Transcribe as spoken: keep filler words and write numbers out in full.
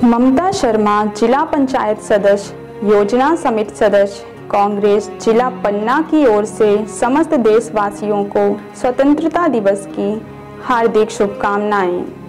ममता शर्मा, जिला पंचायत सदस्य, योजना समिति सदस्य, कांग्रेस जिला पन्ना की ओर से समस्त देशवासियों को स्वतंत्रता दिवस की हार्दिक शुभकामनाएं।